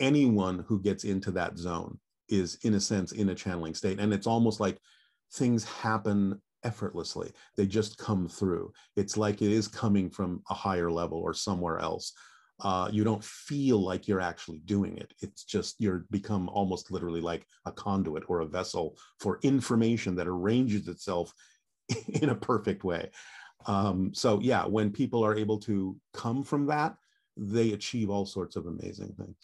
anyone who gets into that zone is, in a sense, in a channeling state. And it's almost like things happen effortlessly. They just come through. It's like it is coming from a higher level or somewhere else. You don't feel like you're actually doing it. It's just you're become almost literally like a conduit or a vessel for information that arranges itself in a perfect way. So yeah, when people are able to come from that, they achieve all sorts of amazing things.